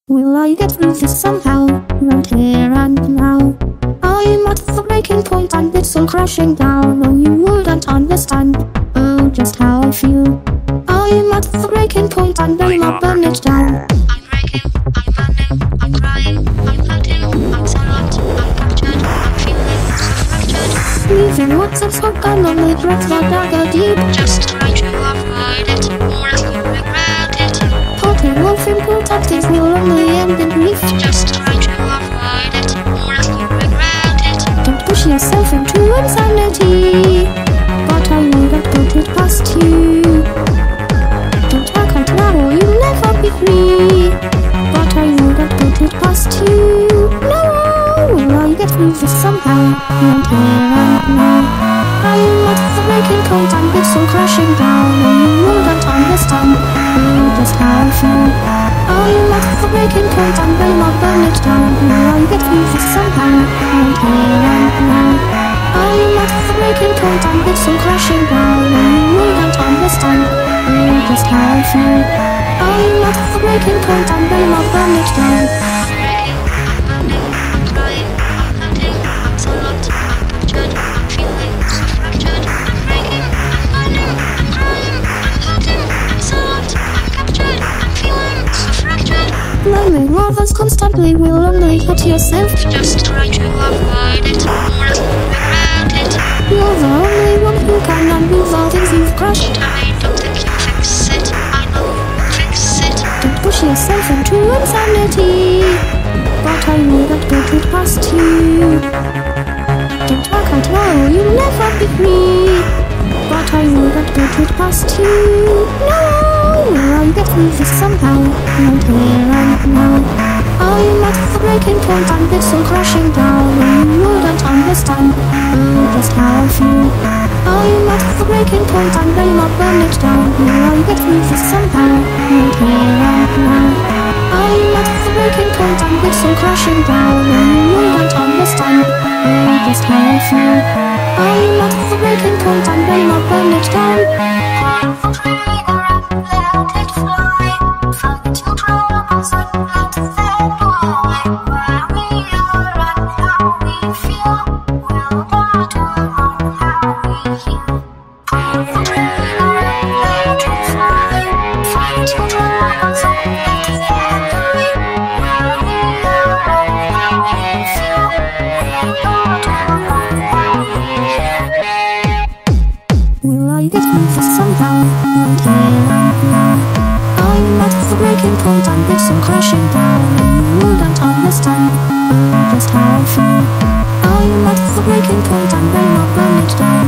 Will I get through this somehow, right here and now? I'm at the breaking point and it's all crashing down. Oh, you wouldn't understand, oh, just how I feel. I'm at the breaking point and I'm not burn it down. I'm breaking, I'm burning, I'm crying, I'm hurting, I'm so lost, I'm captured, I'm feeling so fractured. Leaving what's unspoken on the breath that dagger deep. Just try to avoid it, or else you regret it. Putting off important things will only end in grief. Just try to avoid it, or else you regret it. Don't push yourself into insanity, but I wouldn't put it past you. Don't work out now or you'll never be free, but I wouldn't put it past you. No, will I get through this somehow, right here and now? I'm at the breaking point and it's all crashing down. Oh, you wouldn't understand, oh, just how I feel. I'm at the breaking point and will not burn it down. Will I get through this somehow, right here and now? I'm at the breaking point and it's all crashing down. Oh, you wouldn't understand, oh, just how I feel. I'm at the breaking point and will not burn it down. I'm breaking, I'm burning, I'm crying, I'm hurting, I'm so lost, I'm captured, I'm feeling so fractured. I'm breaking, I'm burning, I'm crying, I'm hurting, I'm so lost, I'm captured, I'm feeling so fractured. Blaming others constantly will only hurt yourself. Just try to avoid it, or else you regret it. You're the only one who can undo the things you've crushed. I don't think you fix it, I know you fix it. Don't push yourself into insanity, but I wouldn't put it past you. Don't work out now, you'll never be free, but I wouldn't put it past you. No, will I get through this somehow, right here and now? I'm at the breaking point and it's all crashing down. Oh, you wouldn't understand, oh, just how I feel. I'm at the breaking point and will not burn it down. Will I get through this somehow, right here and now? I'm at the breaking point and it's all crashing down. Oh, you wouldn't understand, oh, just how I feel. I'm at the breaking point and will not burn it down. Climb the trigger and let it fly. Find your troubles and let them lie. Where we are and how we feel will battle on how we heal. Climb the trigger and let it fly. Find your troubles and let them lie. Where we are and how we feel will battle on how we heal. Will I get through this somehow, right here and now? I'm at the breaking point and it's all crashing down. Oh, you wouldn't understand, oh, just how I feel. I'm at the breaking point and will not burn it down.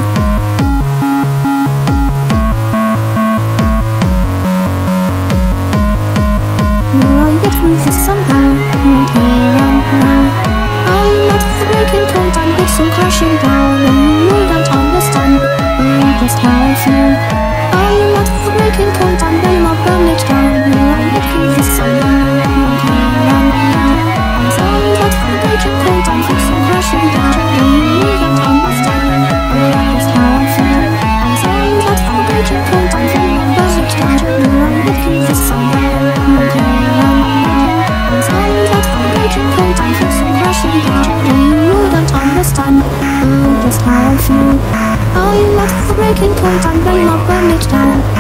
Will I get through this somehow, right here and now? I'm at the breaking point and it's all crashing down. Oh, you wouldn't understand, oh, just how I feel. I'm at the breaking point and will not burn it down. Will I get through this somehow, right here and now? I'm at the breaking point and it's all crashing down. Oh, you wouldn't understand, oh, just how I feel. I'm at the breaking point and will not burn it down. Will I get through this somehow, right here and now? I'm at the breaking point and it's all crashing down. Oh, you wouldn't understand, oh, just how I feel. I'm at the breaking point and will not burn it down.